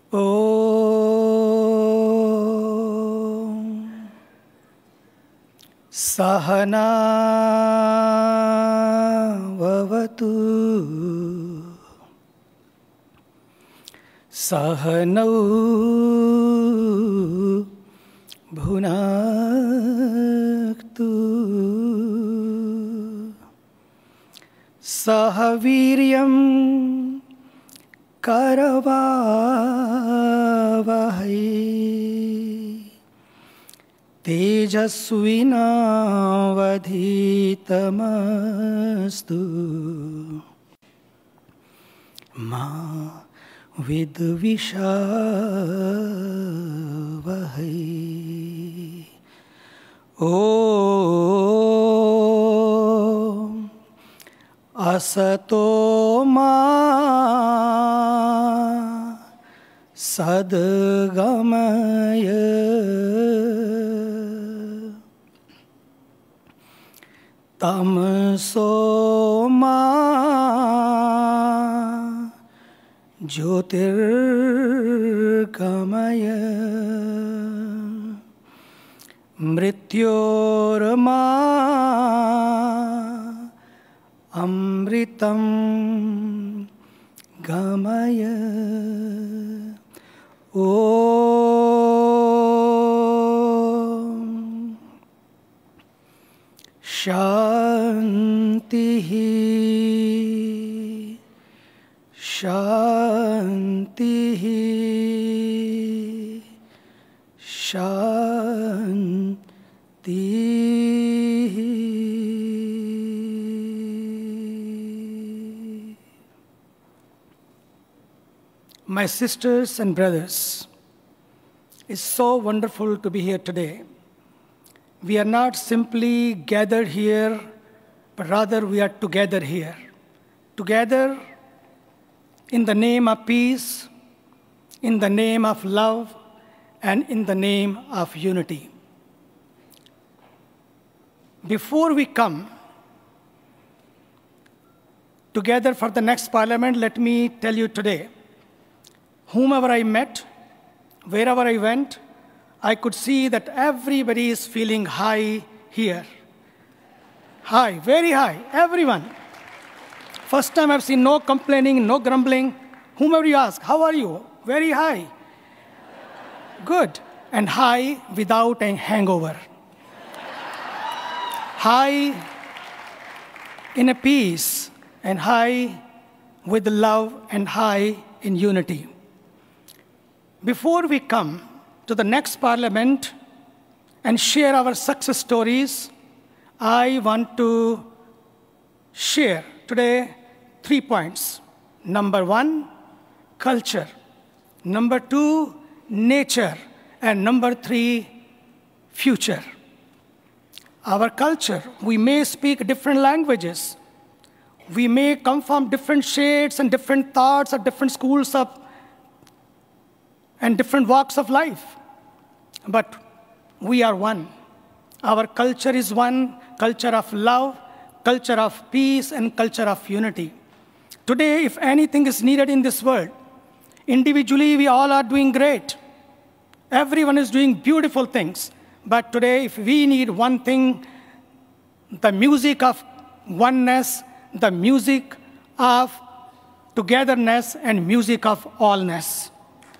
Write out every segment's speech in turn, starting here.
Om Sahana Vavatu Sahanau Bhunaktu Sahaviryam Karavavahai Tejasvinavadhitamastu Ma Vidvishavahai. Om Asato Ma Sadgamaya Tamso Ma Jyotirgamaya Mrityorma Amritam Gamaya. Om Shanti Shanti Shanti. My sisters and brothers, it's so wonderful to be here today. We are not simply gathered here, but rather we are together here. Together in the name of peace, in the name of love, and in the name of unity. Before we come together for the next parliament, let me tell you today, whomever I met, wherever I went, I could see that everybody is feeling high here. High, very high, everyone. First time I've seen no complaining, no grumbling. Whomever you ask, how are you? Very high. Good. And high without a hangover. High in a peace, and high with love, and high in unity. Before we come to the next parliament and share our success stories, I want to share today 3 points. Number 1, culture. Number 2, nature. And number 3, future. Our culture, we may speak different languages. We may come from different shades and different thoughts or different schools of and different walks of life. But we are one. Our culture is one, culture of love, culture of peace, and culture of unity. Today, if anything is needed in this world, individually we all are doing great. Everyone is doing beautiful things. But today, if we need one thing, the music of oneness, the music of togetherness, and music of allness.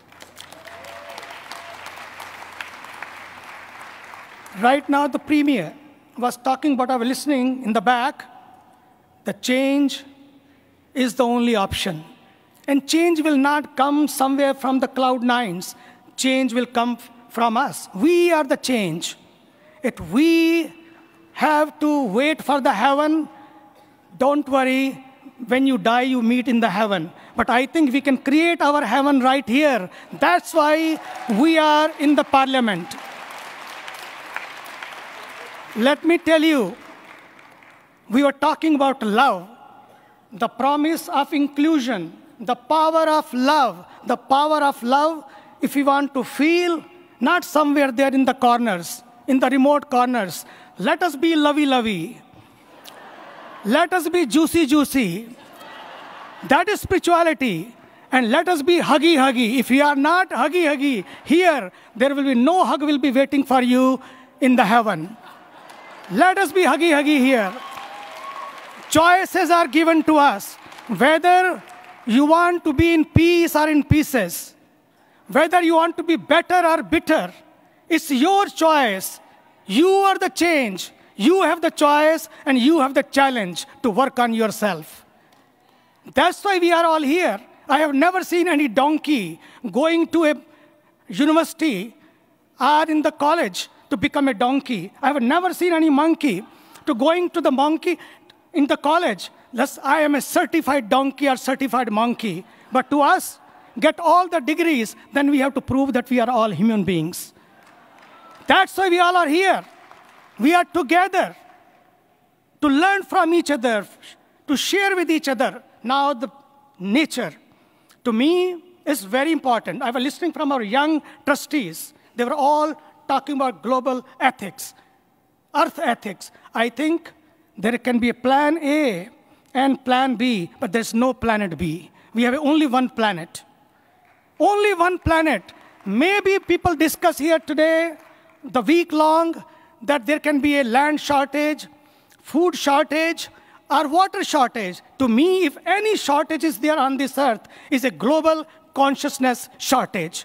Right now, the Premier was talking about our listening in the back. The change is the only option. And change will not come somewhere from the cloud nines. Change will come from us. We are the change. If we have to wait for the heaven, don't worry. When you die, you meet in the heaven. But I think we can create our heaven right here. That's why we are in the parliament. Let me tell you, we were talking about love, the promise of inclusion, the power of love, the power of love. If we want to feel, not somewhere there in the corners, in the remote corners, let us be lovey-lovey. Let us be juicy-juicy. That is spirituality. And let us be huggy-huggy. If you are not huggy-huggy here, there will be no hug will be waiting for you in the heaven. Let us be huggy-huggy here. Choices are given to us. Whether you want to be in peace or in pieces, whether you want to be better or bitter, it's your choice. You are the change. You have the choice and you have the challenge to work on yourself. That's why we are all here. I have never seen any donkey going to a university or in the college to become a donkey. I have never seen any monkey to going to the monkey in the college. Thus, I am a certified donkey or certified monkey. But to us, get all the degrees, then we have to prove that we are all human beings. That's why we all are here. We are together to learn from each other, to share with each other. Now, the nature, to me, is very important. I was listening from our young trustees. They were all talking about global ethics, earth ethics. I think there can be a plan A and plan B, but there's no planet B. We have only one planet. Only one planet. Maybe people discuss here today, the week long, that there can be a land shortage, food shortage, or water shortage. To me, if any shortage is there on this earth, is a global consciousness shortage.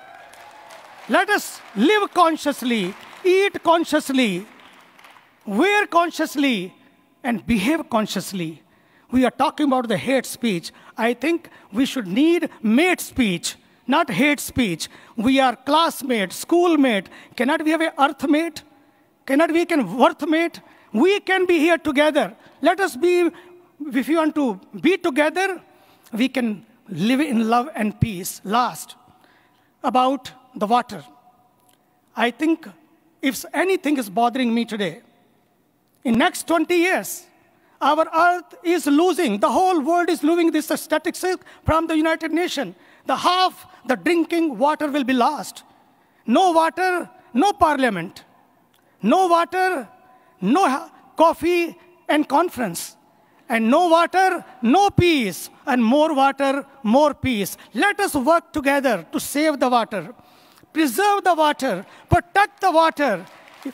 Let us live consciously, eat consciously, wear consciously, and behave consciously. We are talking about the hate speech. I think we should need mate speech, not hate speech. We are classmates, schoolmate. Cannot we have an earth mate? Cannot we can worth mate? We can be here together. Let us be, if you want to be together, we can live in love and peace. Last, about the water. I think if anything is bothering me today, in next 20 years, our earth is losing, the whole world is losing this statistics from the United Nations. The half the drinking water will be lost. No water, no parliament. No water, no coffee and conference. And no water, no peace. And more water, more peace. Let us work together to save the water, preserve the water, protect the water.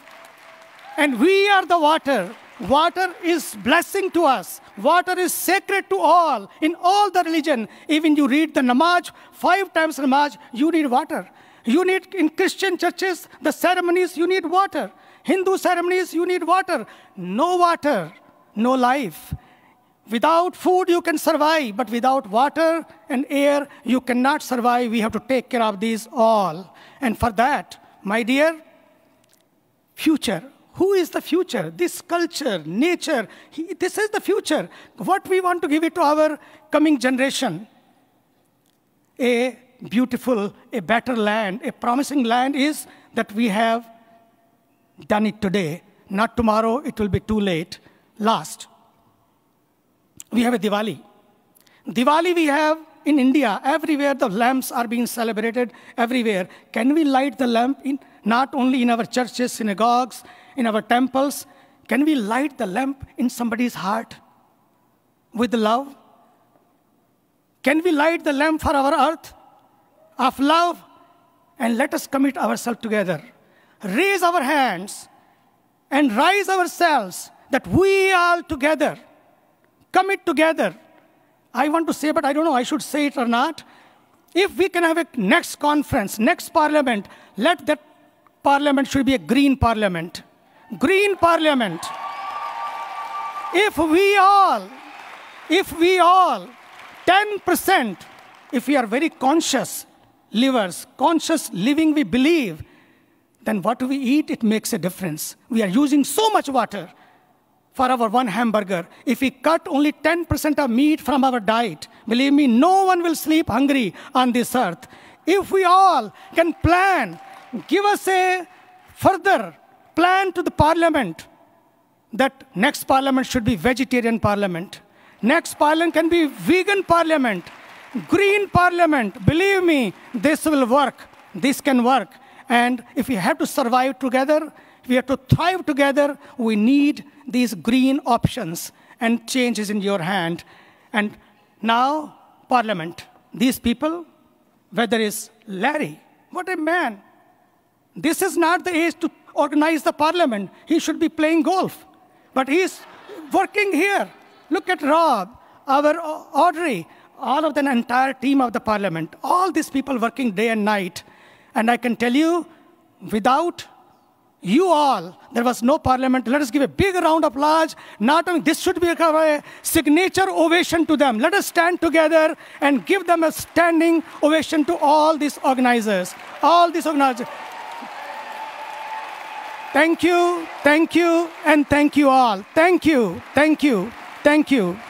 And we are the water. Water is blessing to us. Water is sacred to all, in all the religion. Even you read the namaz, 5 times namaz, you need water. You need, in Christian churches, the ceremonies, you need water. Hindu ceremonies, you need water. No water, no life. Without food, you can survive, but without water and air, you cannot survive. We have to take care of these all. And for that, my dear, future. Who is the future? This culture, nature, this is the future. What we want to give it to our coming generation. A beautiful, a better land, a promising land is that we have done it today. Not tomorrow, it will be too late. Last, we have a Diwali. Diwali we have in India. Everywhere the lamps are being celebrated, everywhere. Can we light the lamp not only in our churches, synagogues, in our temples? Can we light the lamp in somebody's heart with love? Can we light the lamp for our earth of love? And let us commit ourselves together. Raise our hands and rise ourselves that we all together, commit together. I want to say, but I don't know I should say it or not. If we can have a next conference, next parliament, let that parliament should be a green parliament. Green parliament. If we all, 10%, if we are very conscious livers, conscious living we believe, then what we eat, it makes a difference. We are using so much water for our one hamburger. If we cut only 10% of meat from our diet, believe me, no one will sleep hungry on this earth. If we all can plan, give us a further plan to the parliament, that next parliament should be vegetarian parliament. Next parliament can be vegan parliament, green parliament. Believe me, this will work. This can work. And if we have to survive together, if we have to thrive together, we need these green options, and change is in your hand. And now, parliament. these people, whether it's Larry, what a man. This is not the age to organize the parliament. He should be playing golf. But he's working here. Look at Rob, our Audrey, all of the entire team of the parliament, all these people working day and night. And I can tell you, without you all, there was no parliament. Let us give a big round of applause. Not only this should be a signature ovation to them. Let us stand together and give them a standing ovation to all these organizers. All these organizers. Thank you, and thank you all. Thank you, thank you, thank you.